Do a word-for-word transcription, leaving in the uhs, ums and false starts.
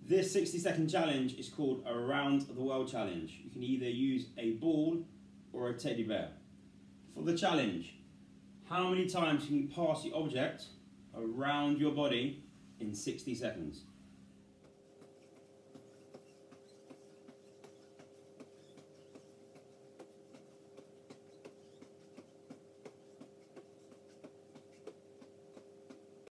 This sixty second challenge is called a Around the World Challenge. You can either use a ball or a teddy bear. For the challenge, how many times can you pass the object around your body in sixty seconds?